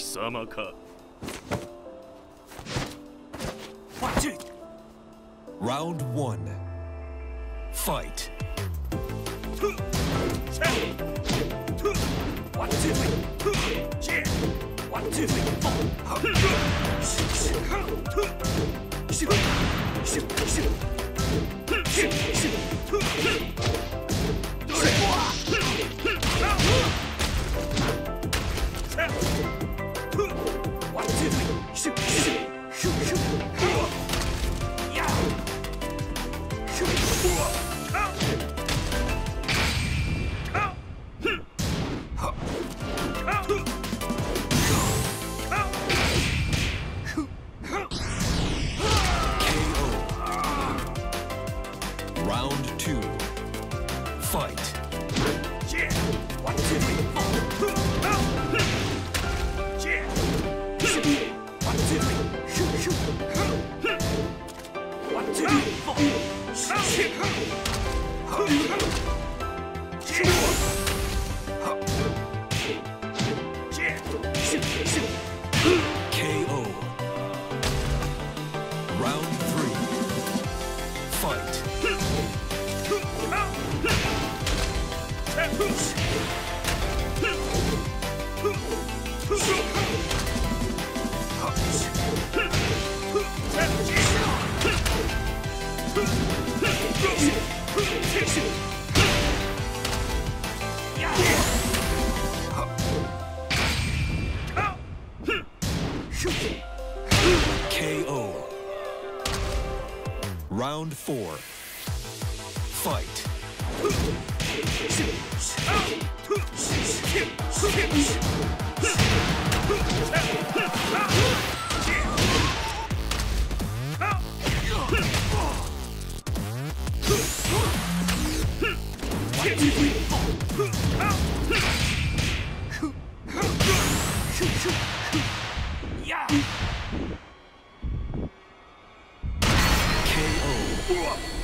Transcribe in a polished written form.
様か。 Round 1. Fight. 1, 2, 3. 1, 2, 3, Round 2. Fight. 1, 2, 3, KO. Round 3. Fight. KO. Round 4. Fight. 1, 2, 3,